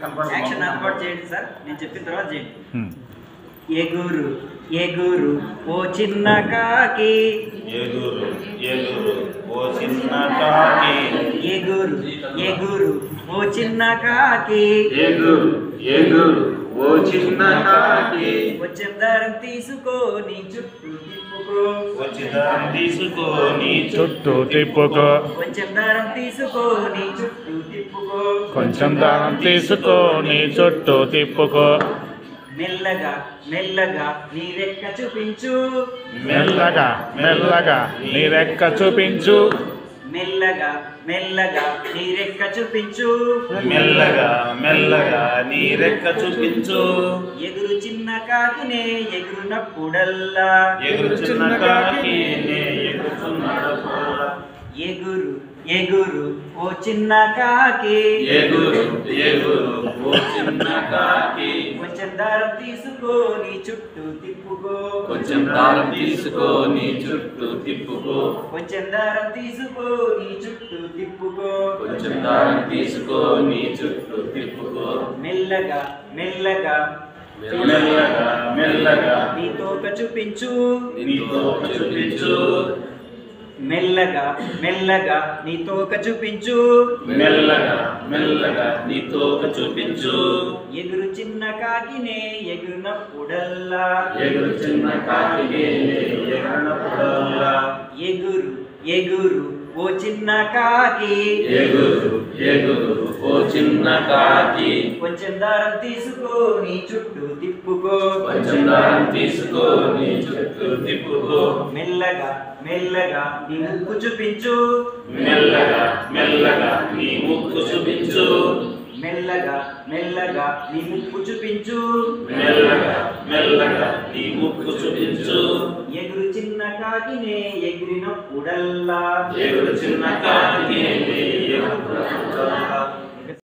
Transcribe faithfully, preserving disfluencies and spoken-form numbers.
Action ఏర్పాటు చేయండి sir, నేను చెప్పిన తర్వాత చేయండి. ఎగురు ఎగురు ఓ చిన్న కాకి, ఎగురు ఎగురు ఓ చిన్న కాకి, ఎగురు ఎగురు ఓ చిన్న కాకి, ఎగురు ఎగురు ఓ చిన్న కాకి, వచ్చే దారం తీసుకొని చుట్టూ తిప్పుకో, వచ్చే దారం తీసుకొని చుట్టూ తిప్పుకో, కొంచెం దారం తీసుకొని చుట్టూ తిప్పుకో, కొంచెం దారం తీసుకొని చుట్టూ తిప్పుకో, మెల్లగా మెల్లగా నీ రెక్క చూపించు, మెల్లగా మెల్లగా నీ రెక్క చూపించు, మెల్లగా మెల్లగా నీ రెక్క చూపించు, మెల్లగా మెల్లగా నీ రెక్క చూపించు, ఎగురు చిన్న కాకినే ఎగురునప్పుడల్లా, ఎగురు చిన్న కాకి నే ఎగురుచున్నప్పుడల్లా, ఎగురు ఎగురు ఓ చిన్న కాకి, ఎగురు ఎగురు ఓ చిన్న కాకి, కొంచెం దారం తీసుకొని చుట్టూ తిప్పుకో, కొంచెం దారం తీసుకొని చుట్టూ తిప్పుకో, కొంచెం దారం తీసుకొని చుట్టూ తిప్పుకో, కొంచెం దారం తీసుకొని చుట్టూ తిప్పుకో, మెల్లగా మెల్లగా మెల్లగా మెల్లగా నీ తోక చూపించు, నీతో చూపించు, మెల్లగా మెల్లగా నీ తోక చూపించు, మెల్లగా మెల్లగా నీతో చూపించు, ఎగురు చిన్న కాకినే ఎగురునప్పుడల్లా, ఎగురు చిన్న కాకి ఎగురునప్పుడల్లా, ఎగురు ఎగురు ఓ చిన్న కాకి, ఎగురు ఎగురు ఓ చిన్న కాకి, కొంచెం దారం తీసుకొని చుట్టూ తిప్పుకో, కొంచెం దారం తీసుకొని చుట్టూ తిప్పుకో, మెల్లగా మెల్లగా నీ ముక్కు చూపించు, మెల్లగా మెల్లగా నీ ముక్కు చూపించు, మెల్లగా మెల్లగా నీ ముక్కు చూపించు, మెల్లగా మెల్లగా నీ ముక్కు చూపించు, ఎగురు చిన్న కాకినే ఎగిరినప్పుడల్లా, ఎగురు చిన్న కాకి నే ఎగురునప్పుడల్లా,